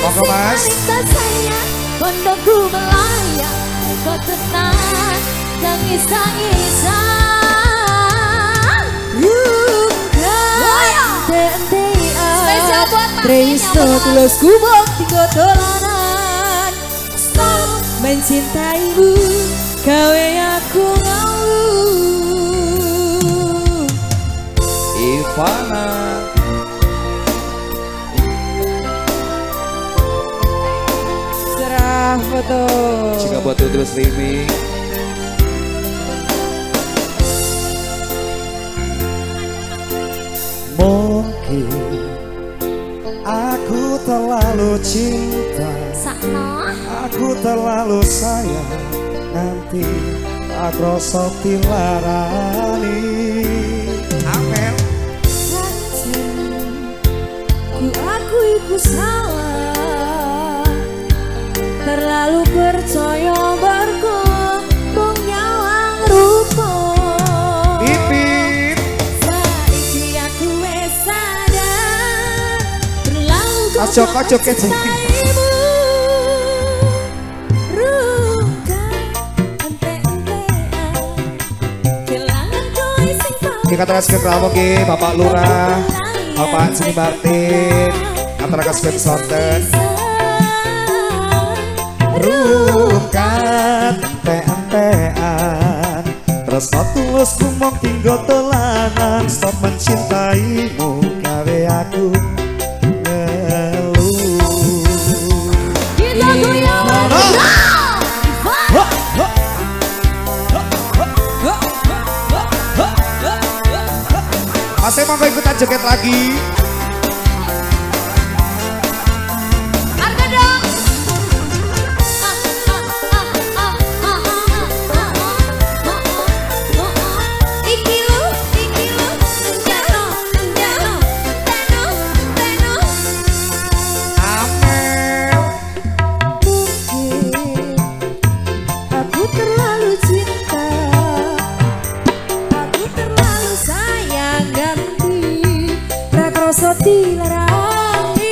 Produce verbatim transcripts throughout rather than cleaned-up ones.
Monggo Mas. Pondokku melayang, kau tenang, tangis-tangisan. Rukan tentean, spesial buat Presto tulus kubok tiga dolanan. Stop mencintaimu, gawe aku ngau. Ivana Serah foto jika buat terus streaming. Mungkin aku terlalu cinta, Sakno aku terlalu sayang, nanti tak rasa dilarani. Amin. ku aku iku salah, terlalu percaya bargo mung nyawang rupa. Pipit Saiki aku wis sadar, terlalu kocok-kocok ke sini. Kita terus ke kerawang ke Bapak Lurah, Bapak Sini Martin, antara kasih sonten. Rungkat ente-entean, terus tulus kumong tinggal telanan. Stop mencintaimu, gawe aku ngeluh. Kita goyang. Masih mau ikutan joget lagi? Harga dong. Iki lu, iki lu, jano, jano, teno, teno. Amel. Mungkin aku terlalu cinta, aku terlalu sayang ganti rakroso dilarani.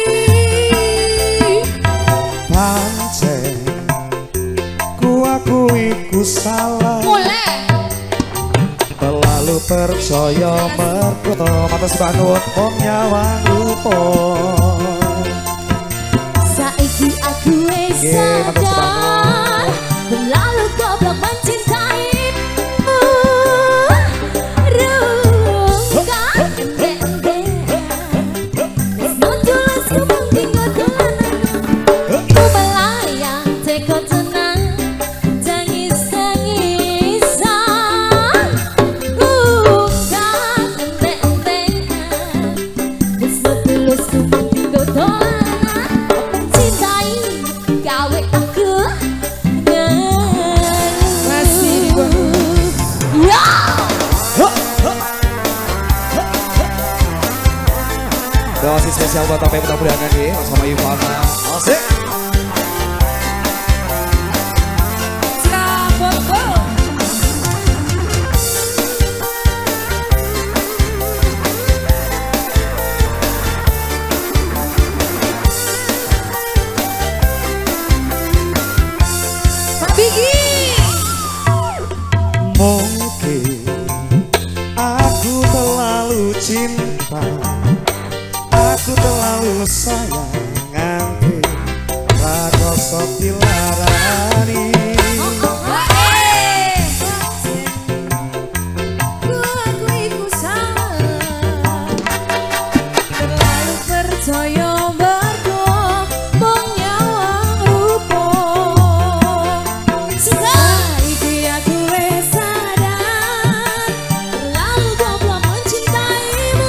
Pancen ku akui ku salah, Mulai terlalu percaya mergo matas bangun wong nyawang rupa. saiki aku wis Nggih, matur sadar, terlalu goblok mencintaimu. Rungkat ente-entean, wis nonjolas kumang tinggal dolanan. Ku melayang teko tenang, tangis-tangisan. Rungkat ente-entean, wis nonjolas kumang tinggal dolanan. Mencintai gawe aku ngeluh. Ya! Doa spesial buat sampai mudah-mudahan nih sama Ivana. Asik. Mungkin aku terlalu cinta, aku terlalu sayang, nganti rakoso dilarani. Ku akui ku salah, terlalu percaya bargo mung nyawang rupa. Saiki aku wis sadar, terlalu goblok mencintaimu.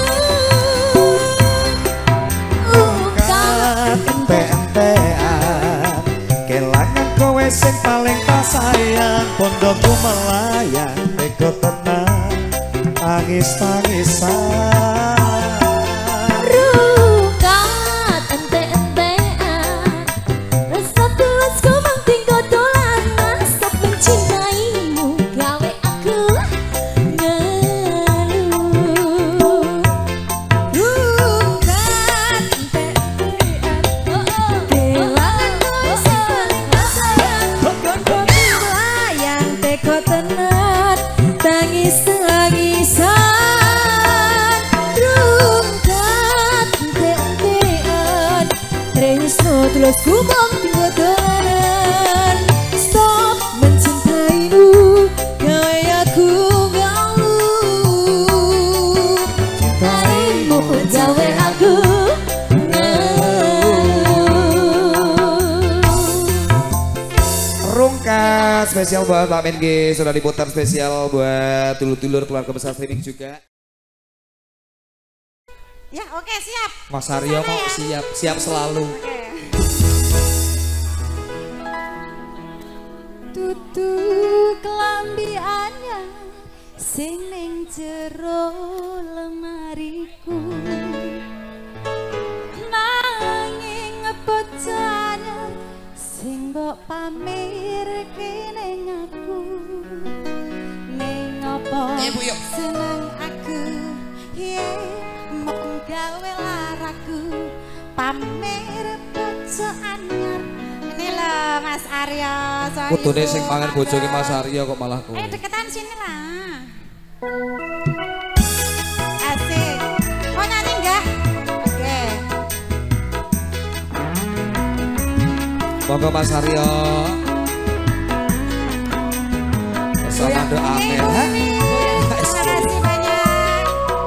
Ungkap Ente-entean, kelangan kowe sing paling tak sayang. Pondokku melayang, teko tenang, tangis-tangisan. Rungkat ente-entean, rasa tulus ku mang tinggal dolanan. Stop mencintaimu, gawe aku ngeluh. Rungkat ente-entean, rungkat tangis-tangisan rungkat entek-entekan tresno tulus kumong tinggo dolanan stop mencintaimu gawe aku ngeluh cintaimu gawe aku Rungkat spesial buat Pak Mengi, sudah diputar spesial buat dulur-dulur keluarga besar streaming juga. Ya oke siap. Mas Aryo mau ya. siap, siap selalu. Oke. Tutu kelambi anyar sing ning jero lemariku nanging bocahnya sing mbok pamerke ning aku ning apa seneng aku yen mok gawe laraku pamer bocah anyar Ini loh Mas Aryo. soalnya Kudune itu sing mangan tante. bojoke Mas Aryo kok malah kowe. Eh deketan sini lah. Asik. Mau nyanyi enggak? Oke. Monggo Mas Aryo. Bersama doa Nih, Amel. Hah? Terima kasih banyak.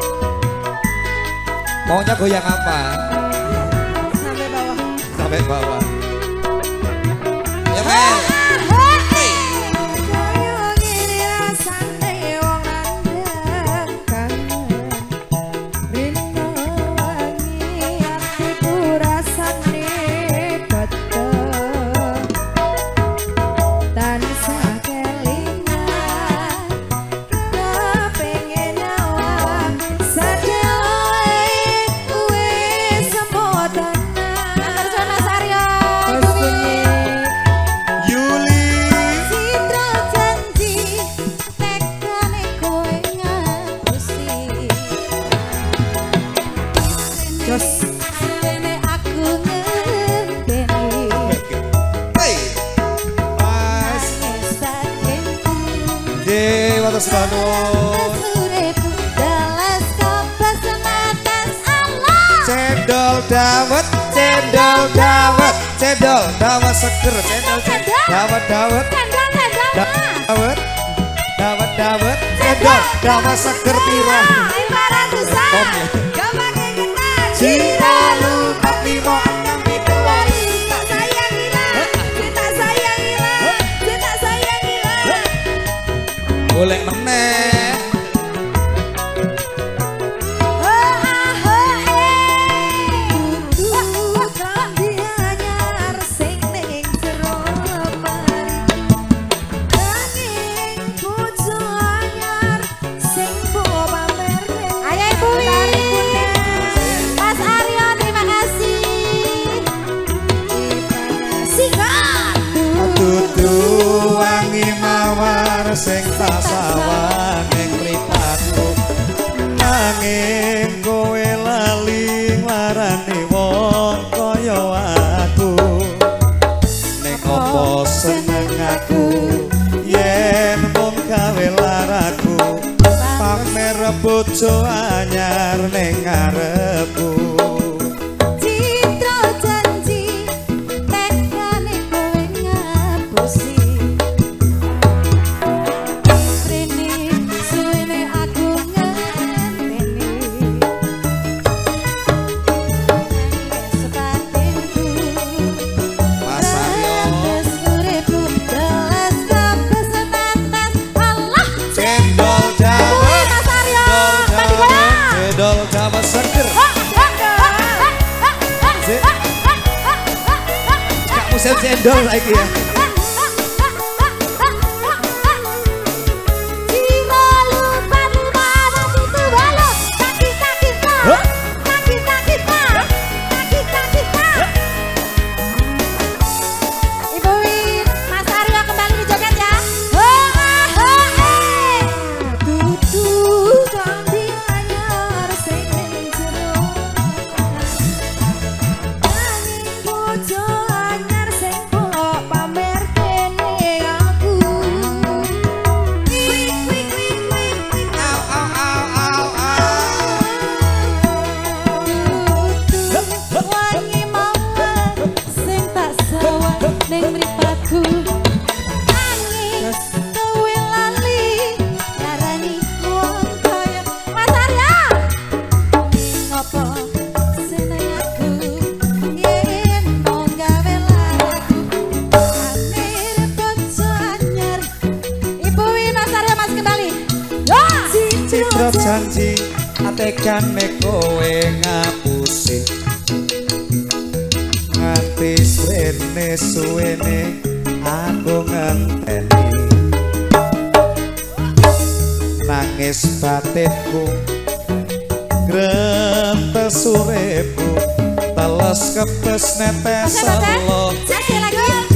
Maunya goyang apa? Sampai bawah. Sampai bawah. Ya Mel. Hey. Kaya ngene rasane wong landang kangen rino wangi atiku rasane peteng tansah kelingan kepengen nyawang sadeloe wis sembodan Terus Mas Aryo. Yuli. Citra janji tekane kowe ngapusi Jos suwene aku ngenteni Hey. Mas. esatku Dewa Tasbanun. uripku dalas kepesenatas Allah Cendol dawet, cendol dawet, cendol dawet seger, cendol cendol dawet dawet, Kandang-kandang dawet, dawet dawet, cendol dawet seger piro. ibarat susah Om ya. gak pakai ketan Cinta lu tapi mau enam itu. Tak sayang hilang, cinta sayang hilang, cinta sayang hilang. Golek meneh. Oh ah oh eh, tutu kambi anyar sing ning jero lemariku. Nanging bojo anyar sing mbok pamerne. Ayo Ibu Win. Mas Aryo terima kasih. Sikat. Dudu wangi mawar sing tak sawang ning mripatku. Nanging kowe lali nglarani wong kaya aku. Ning apa seneng aku yen mung gawe laraku. Pamer bojo anyar ning ngarepku. Citra janji tekane kowe ngapusi Rene suwene aku ngenteni sepatinku Mas Aryo. Ragas uripku dalas kepesenatas Allah Cendol dawet, Mas Aryo cendol dawet, cendol dawet seger. Kak musim cendol lagi ya. Ibu Win, Mas Aryo kembali di joget ya. Bojo anyar sing mbok pamer janji atekane kowe ngapusi nganti suwene suwene aku ngenteni nangis batinku grentes uripku teles kepes netes selo Jadi lagi.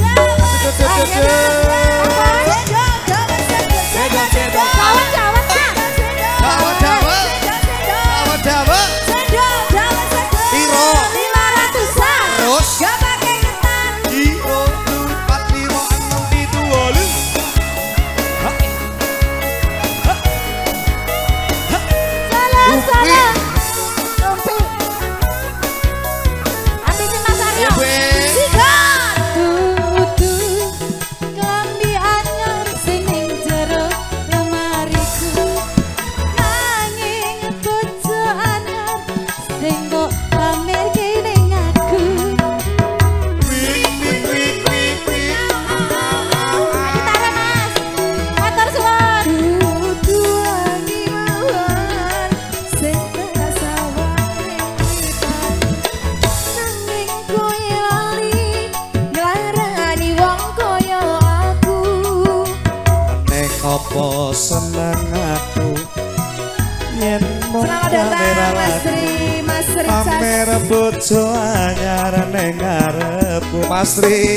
Apa seneng aku yen mung Selamat datang Mas Tri, Mas Richard. pamer bojo anyar ning ngarepku Mas Tri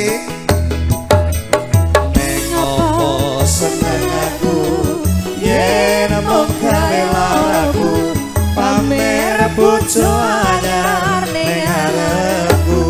ning apa seneng aku yen mung gawe laraku pamer bojo anyar ning ngarepku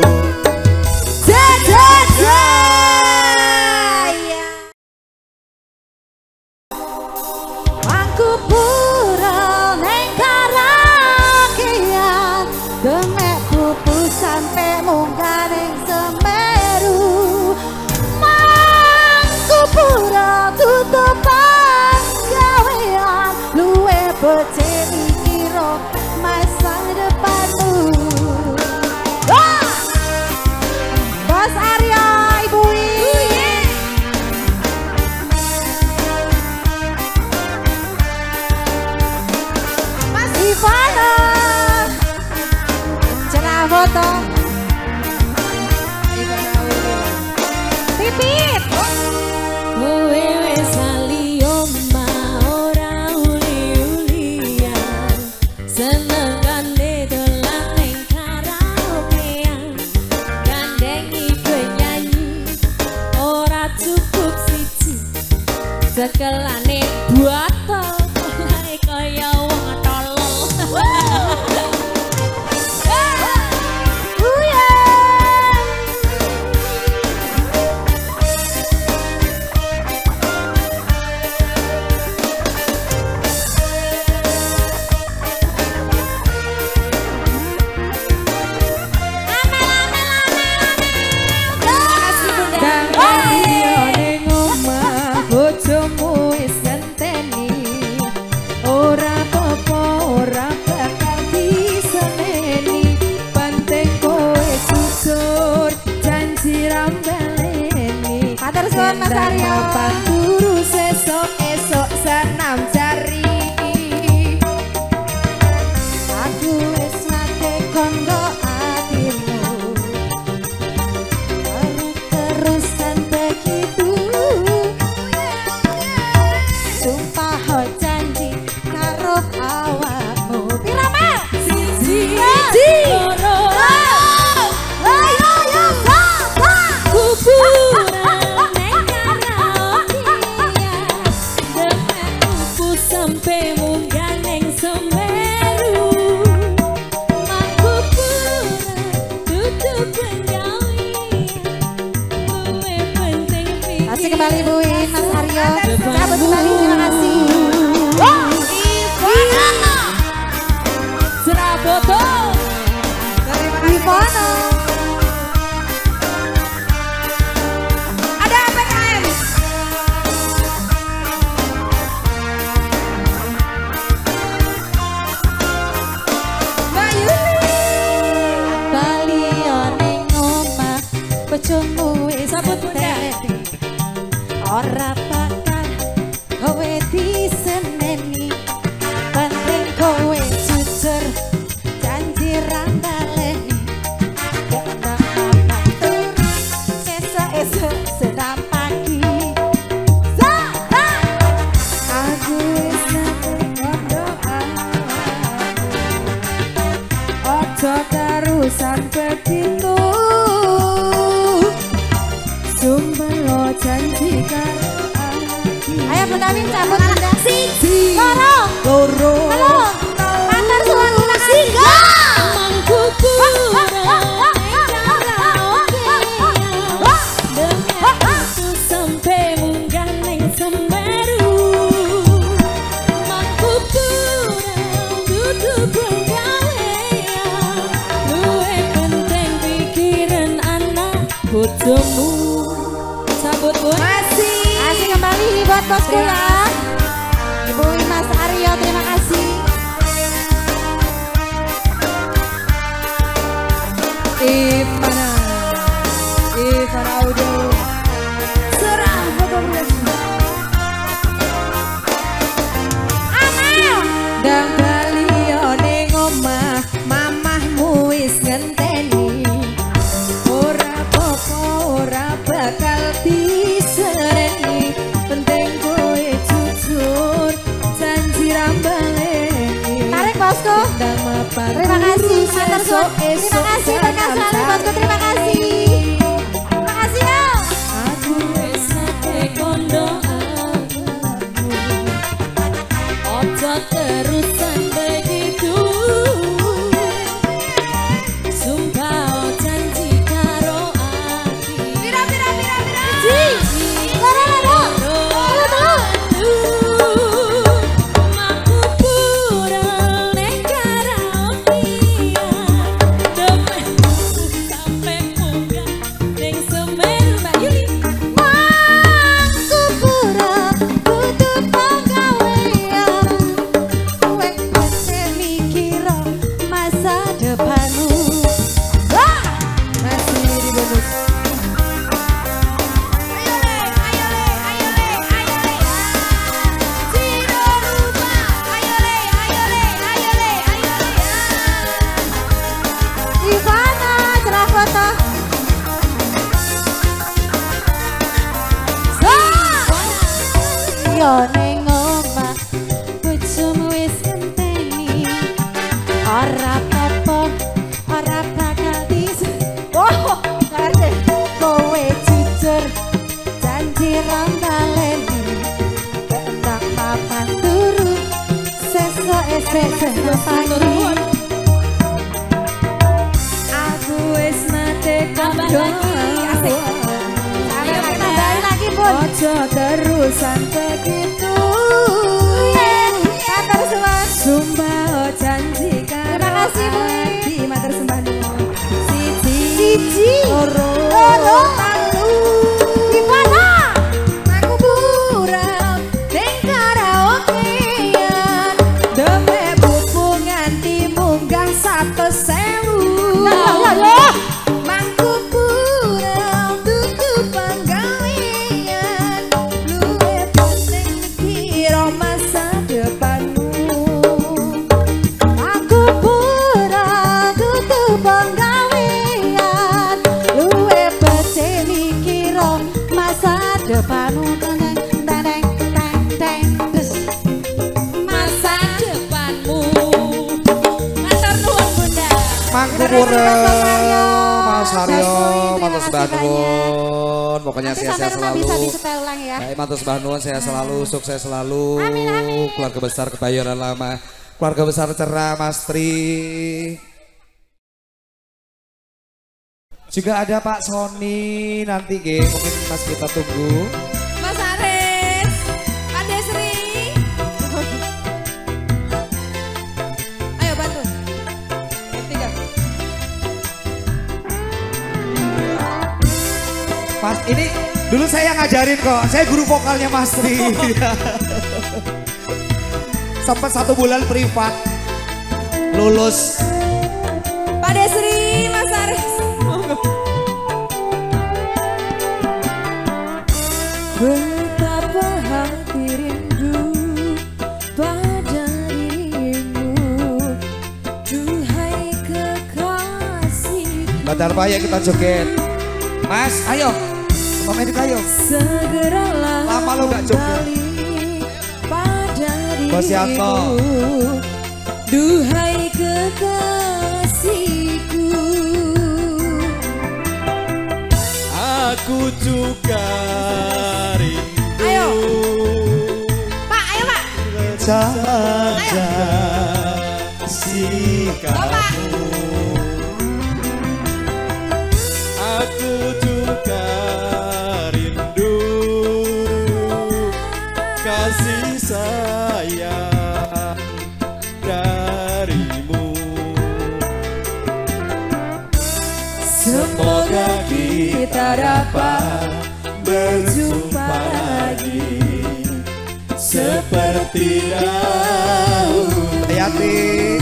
Sampai munggah ning Semeru mangku pura tutupan gawean luwe becik mikiro masa depanmu. Wah! Bos Arya Ibu Wi Mas Ivana cerah foto Pipit Kowe wis ali omah ora uli-ulian senengane dolan ning karaokean gandengi kowe nyanyi ora cukup siji sekelane botol lae kaya wong tolol. Mas Aryo Panturu esok-esok senam jari aku wis nate kondo atimu terus-terusan begitu sumpah ho janji karo awakmu pirama siji loro ayo yo papa kuburan neng karaokean demekku sampai munggah neng Semeru mangku pura tutup pengawian luwe penting pikir masih kembali Bu In, Mas Aryo cabut kembali terima kasih. Ivana Seraboto Ivana ada P K M Mbak Yuni baliyo ning omah bojomu wis Sabut muda. ora bakal kowe diseneni terusan begitu. Sumpah janjikan Ayo Bunda Win cabut Bunda. siji Loro. loro Halo. Matur suwun terima kasih. mangku sampai munggah neng Semeru. Mangku kurang duduk penggawean, luwe penting pikiran anak bojomu. Sabut bun. Masih. Masih kembali buat bosku ya. Ibu Mas Aryo terima kasih. Ivana, Ivana Audio, serah fotografi. Amal. Dang baliyo ning omah, mamahmu wis ngenteni. Ora apa-apa, ora bakal disereni. Penting kowe jujur, janji ra baleni. Tarik bosku. Ndang mapan Terima kasih terus Matur suwun. Terima kasih berkah selalu bosku terima kasih. Terima kasih ya. Aku wis ate kondo aku. Ojo terusan begitu. Sumpah janji karo ati. Pira pira pira pira. Ji. Loro loro. Loro loro. Aku kurang nek karaokean. Dompet sampai munggah ning Semeru Mbak Yuli. Mangku pura tutup penggawean. Kowe masih mikir masa depanmu. Wah! Masih di bonus. Ayo le, ayo le, ayo le, ayo le. Ciro rupa. Ayo le, ayo le, ayo le, ayo le. Ivana, cerah foto. Yo ning omah bojomu wis ngenteni. Ora apa-apa, ora bakal dis. Oh, ngerti. Kowe jujur, janji ra baleni. Kendak papan turu, sesuk esek sesuk pagi. Aku wis nate Tambah kondo lagi, asik. Ayo aku. tambahin lagi, Bun. Ojo terusan begitu. Matur suwun. Sumpah janji karo Terima kasih, Bu. ati. Matur sembah nuwun. Siji Siji, loro loro, telu. Ivana. Aku kurang ning karaokean. Dompet buku nganti munggah satus sewu. Ya, ya, ya. Mangku kurang tutup penggawean. Luwe penting mikir masa depanmu. Aku pura tutup penggawean. Luwe becik mikir masa depanmu. Teng, teng, teng, teng, terus. Masa depanmu. Matur nuwun Bunda. Mangku pura Mas Aryo, matur sembah nuwun. Pokoknya Nanti sehat-sehat sampai rumah selalu. bisa disetel ulang ya. Baik, matur sembah nuwun, sehat selalu, sukses selalu. Amin, amin. Keluarga besar Kebayoran Lama, keluarga besar Cerah Mas Tri. Juga ada Pak Sony nanti, Ge. Mungkin Mas kita tunggu. Mas Aris, Pak Desri. Ayo bantu. Tiga. Mas, ini dulu saya ngajarin kok. Saya guru vokalnya Mas Tri. Sempat satu bulan privat. Lulus. Pak Desri, Mas Aris. Betapa hati rindu pada dirimu, duhai kekasihku. Badar Pak, ya kita joget. Mas, ayo. Pemain kita ayo. Segeralah Lama lo gak joget. kembali pada Bos Yanto. dirimu, duhai kekasihku. Aku juga rindu. Ayo. Pak, ayo Pak. Jaga sikapmu. Aku juga rindu kasih sayang darimu. Semoga kita dapat berjumpa lagi seperti dahulu. Hati-hati.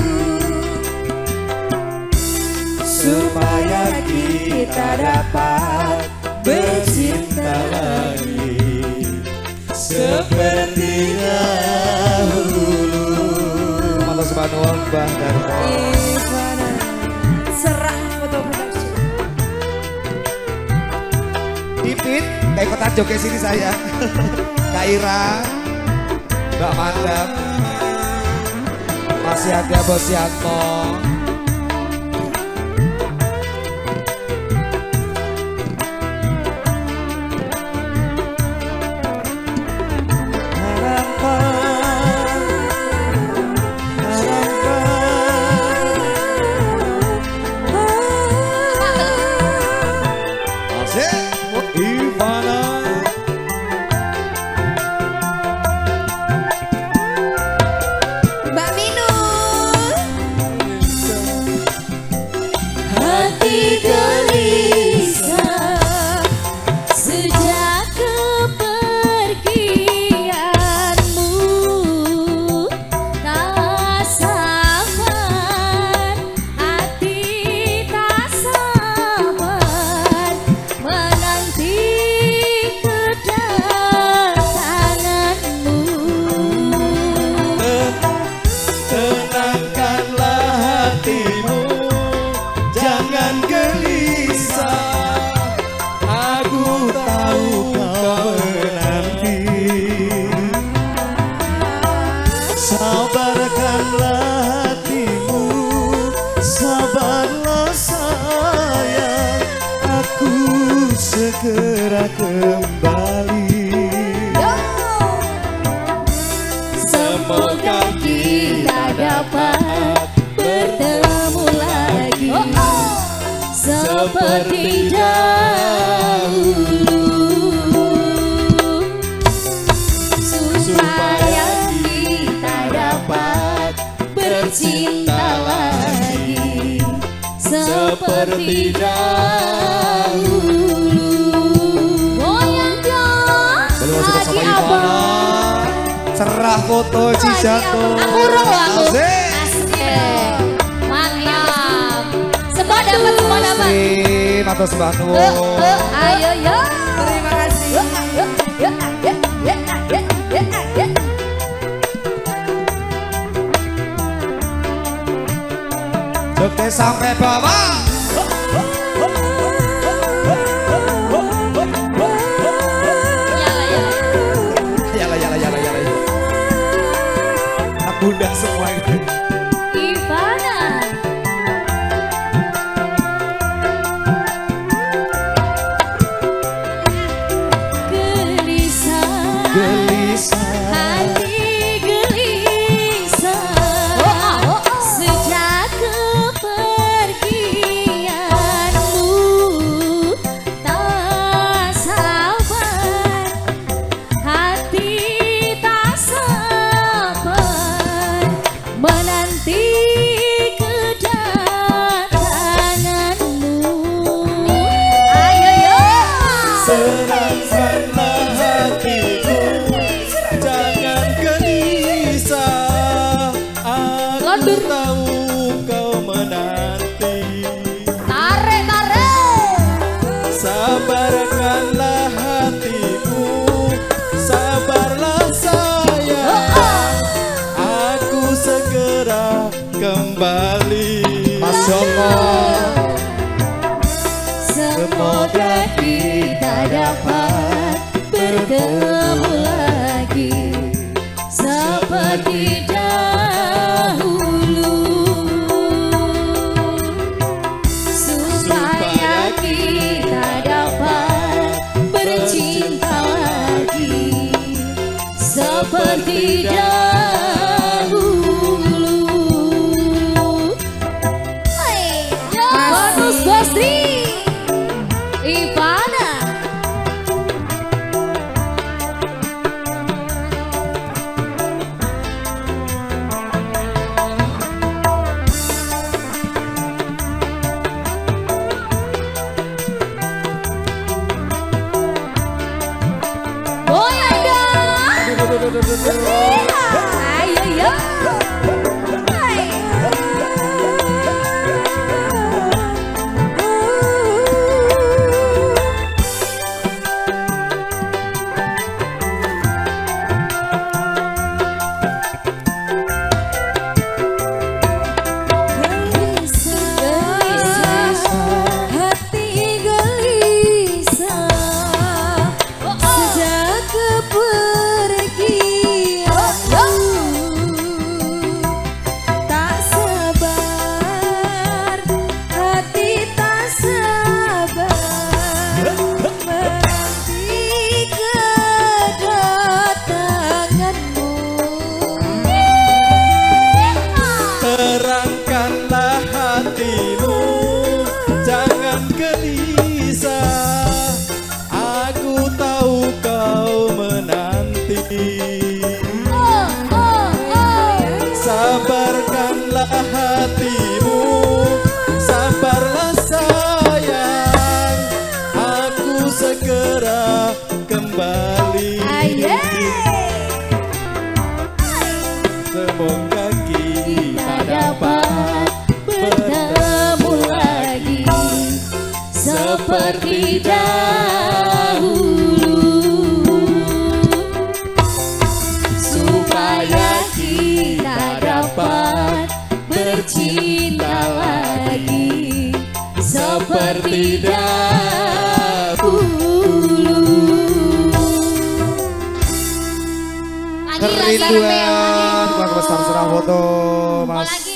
supaya kita dapat bercinta lagi seperti dahulu. Matur nuwun Mbah Darmo. Ivana serah foto production. Ipit, kayak ikutan joget sini saya. Kak Ira, Mbak Mandam, masih ada Bos Yanto. Mbak Minul, hati gelisah sejak kepergianmu, tak sabar hati tak sabar menanti kedatanganmu. Tenangkanlah hatimu, jangan gelisah. Aku tahu kau menanti. Sabarkanlah hatimu, sabarlah sayang. Aku segera kembali. Semoga kita dapat bertemu lagi seperti dahulu, supaya kita dapat bercinta lagi seperti dahulu. Goyang dong, Belum suka sama lagi Ivana. abang. Serah foto Cijanto. Aku urung loh aku. Asik. Asik. Mantap. Semua dapat, semua dapat. Asik. Matur sembah Eh, nuwun. eh, ayo yo. Terima kasih. Yo, yo, yo, yo, yo, yo, yo, yo. Joget sampai bawah. Yala, yala. Yala yala yala yala. Anak bunda semua ini. Ivana. Gelisah. Gelisah. Hati gelisah sejak kepergianmu, tak sabar hati tak sabar menanti kedatanganmu. Ayo yo. Senangkanlah hatiku, jangan gelisah. Aku Londur. tahu kau menanti. Tarik, tarik. Sabarkanlah hatiku, sabarlah sayang. Aku segera kembali. Mas Joko. Semoga kita dapat bertemu lagi seperti dahulu, supaya kita dapat semoga kita dapat bertemu lagi seperti dahulu, supaya kita dapat bercinta lagi seperti dahulu. Lagi lagi Kerinduan, tukang besar serah foto, Mau Mas lagi